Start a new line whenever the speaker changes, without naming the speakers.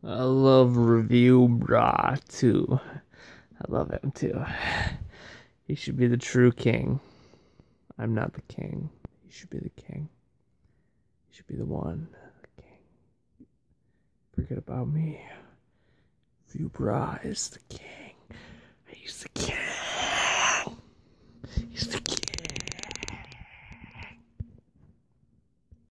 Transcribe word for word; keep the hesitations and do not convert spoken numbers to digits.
I love Reviewbrah too. I love him too. He should be the true king. I'm not the king. He should be the king. He should be the one. The king. Forget about me. Reviewbrah is the king.